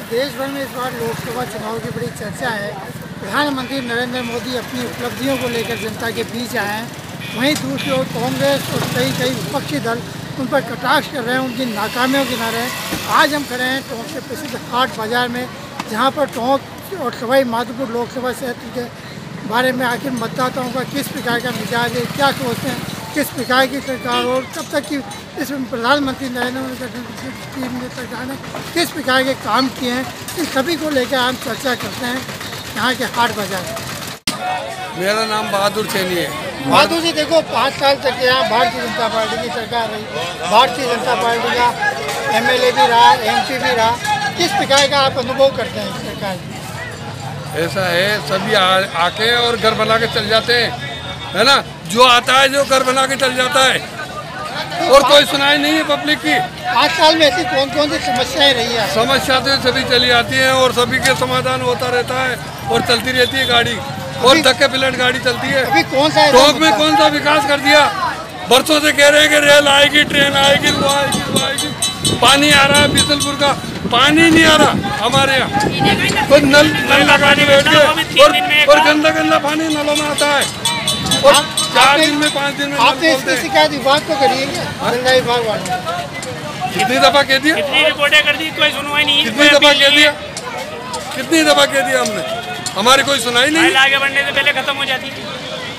देश भर में इस बार लोकसभा चुनाव की बड़ी चर्चा है। प्रधानमंत्री नरेंद्र मोदी अपनी उपलब्धियों को लेकर जनता के बीच आए हैं, वहीं दूसरी ओर कांग्रेस और कई विपक्षी दल उन पर कटाक्ष कर रहे हैं, उनकी नाकामियों के किनारे हैं। आज हम खड़े हैं टोंक के प्रसिद्ध हाट बाज़ार में, जहाँ पर टोंक और सवाई माधोपुर लोकसभा क्षेत्र के बारे में आखिर मतदाताओं का किस प्रकार का मिजाज है, क्या सोचते हैं, किस प्रकार की सरकार और कब तक की इस प्रधानमंत्री नरेंद्र मोदी सरकार ने किस प्रकार के काम किए हैं, इन सभी को लेकर हम चर्चा करते हैं यहाँ के हाट बाजार में। मेरा नाम बहादुर सैनी है। बहादुर जी, देखो 5 साल तक यहाँ भारतीय जनता पार्टी की सरकार रही, भारतीय जनता पार्टी का MLA भी रहा, MP भी रहा, किस प्रकार का आप अनुभव करते हैं सरकार? ऐसा है, सभी आके और घर बना के चल जाते हैं, है ना। जो आता है जो घर बना के चल जाता है, तो और कोई सुनाई नहीं है पब्लिक की। 5 साल में ऐसी कौन कौन सी समस्याएं रही है? समस्या तो सभी चली आती है और सभी के समाधान होता रहता है और चलती रहती है गाड़ी, और धक्के पिलट गाड़ी चलती है। अभी कौन सा टोंक में कौन सा विकास कर दिया? बरसों से कह रहे हैं कि रेल आएगी, ट्रेन आएगी, वो आएगी, वो आएगी। पानी आ रहा है बिसलपुर का, पानी नहीं आ रहा हमारे यहाँ। तो नल लगा के बैठ गए और गंदा पानी नलों में आता है, और 4 दिन में 5 दिन में। आपने इसकी शिकायत विभाग को करी है क्या? गंगा विभाग वालों कितनी दफा कह दिया, कितनी रिपोर्टें कर दी, कोई सुनवाई नहीं। कितनी दफा कह दिया, कितनी दफा कह दिया हमने, हमारी कोई सुनाई नहीं। आगे बढ़ने से पहले खत्म हो जाती है।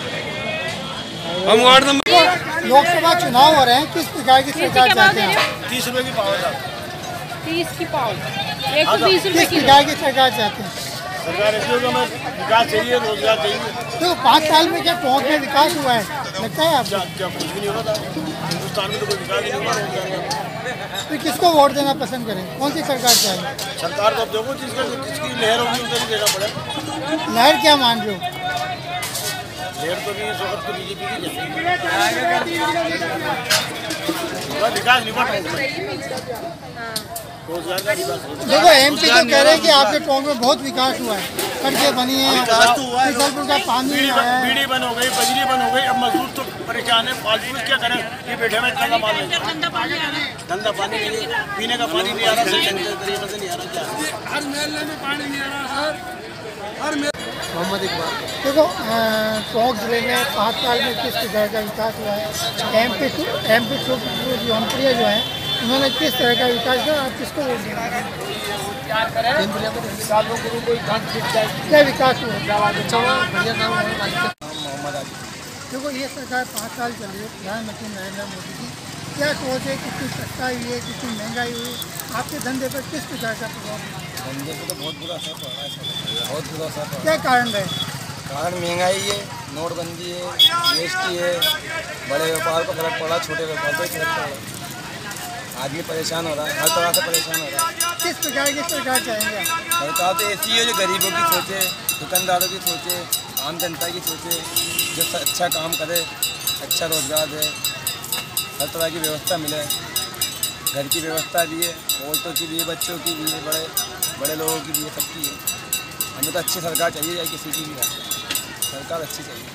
हम वार्ड नंबर लोकसभा चुनाव हो रहे हैं, किस प्रकार की सरकार चाहते हैं? 30 रुपए की पाव है। 30 की पाव, 120 रुपए किस प्रकार की सरकार चाहते हैं? सरकार ऐसी होगी, हमें विकास चाहिए, रोजगार चाहिए। तो 5 साल में क्या टोंक में विकास हुआ है लगता है आपको? क्या कुछ भी नहीं होता हिंदुस्तान में, तो कोई विकास नहीं हुआ। तो किसको वोट देना पसंद करें, कौन सी सरकार चाहिए? सरकार को अब देखो, जिसकी लहर होगी उसे भी देना पड़ेगा। लहर क्या मान रहे हो? लहर तो भी इस वक्त तो बीजेपी की विकास नहीं बढ़ रोजगार का विकास। देखो MP तो कह रहे हैं कि आपके टोंक में बहुत विकास हुआ है, सड़कें बनी हैं, बिसलपुर का पानी आया है, बिजली बंद हो गई, बिजली बंद हो गई। अब मजदूर तो परेशान है, फालतू क्या करें, ये बैठे में गंदा पानी नहीं है, पीने का पानी नहीं आ रहा, सही तरीके से नहीं आ रहा। हर महल्ले में पानी नहीं आ रहा सर, हर मोहम्मद इकबाल। देखो टोंक जिले में 5 साल में किस प्रकार का विकास हुआ है? MP सुखबीर जो है, उन्होंने किस तरह का विकास किया, आप किसको वोट देंगे? क्या विकास हुआ? देखो ये सरकार 5 साल चल रही है प्रधानमंत्री नरेंद्र मोदी की, क्या सोच है, कितनी सस्ताई हुई है, कितनी महंगाई हुई, आपके धंधे पर किस प्रकार का प्रभाव? धंधे को तो बहुत बुरा असर पड़ रहा है, बहुत बुरा असर पड़ रहा है। क्या कारण है? कारण महंगाई है, नोटबंदी है, GST है, बड़े व्यापार को फर्क पड़ा, छोटे व्यापार को फर्क पड़ा। आदमी परेशान हो रहा है, हर तरह से परेशान हो रहा है। किस प्रकार की सरकार चाहेंगे? सरकार तो ऐसी है जो गरीबों की सोचे, दुकानदारों की सोचे, आम जनता की सोचे, जो अच्छा काम करे, अच्छा रोजगार दे, हर तरह की व्यवस्था मिले, घर की व्यवस्था भी है, औरतों की भी है, बच्चों की भी है, बड़े लोगों की भी है, सबकी है। हमें तो अच्छी सरकार चाहिए, चाहे किसी की भी है, सरकार अच्छी चाहिए।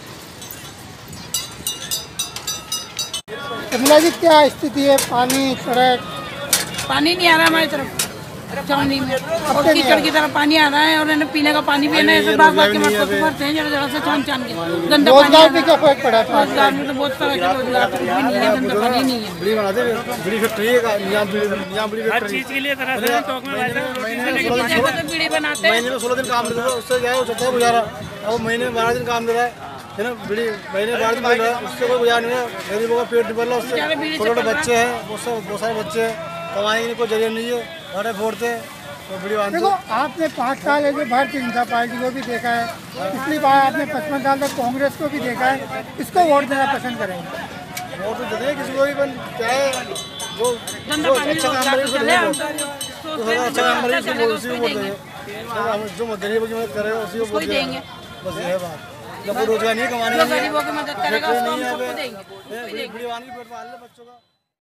कमला जी, क्या स्थिति है? पानी, सड़क? पानी नहीं आ रहा हमारी तरफ, चौनी में और कीचड़ की तरह पानी आ रहा है, और पीने का पानी भी है ना, ऐसे बाग के मटकों से भरते हैं जरा से छान के गंदा पानी। रोजगार भी क्या फर्क पड़ा है? रोजगार में तो बहुत तरह के रोजगार भी नहीं है, गंदा पानी नहीं है। हर चीज के लिए तरह से टोंक में बीड़ी बनाते हैं, महीने में 16 दिन काम दे रहा है, उससे क्या है, वो गुजारा। अब महीने में 12 दिन काम दे रहा है ना, बीड़ी महीने में 12 दिन मिल रहा है, उससे कोई गुजारा नहीं है। गरीबों का पेट निकल रहा है उससे, छोटे बच्चे हैं, बहुत सारे बच्चे हैं, कमाने की कोई जरिया नहीं है, बड़े फोड़ते हैं तो बीड़ी बांधते। देखो आपने 5 साल है जो भारतीय जनता पार्टी को भी देखा है, पिछली बार आपने 55 साल तक कांग्रेस को भी देखा है, किसको वोट देना पसंद करेंगे? वोट तो देते हैं किसी को भी, पर क्या है, जो अच्छा काम करे उसको देंगे, अच्छा काम करे उसी को वोट देंगे, जो गरीबों की मदद करेगा उसी को वोट देंगे। बस ये है बात। जब कोई रोजगार नहीं कमाने, गरीबों की मदद करेगा उसको देंगे। बीड़ी बांध के पेट पाल ले बच्चों का।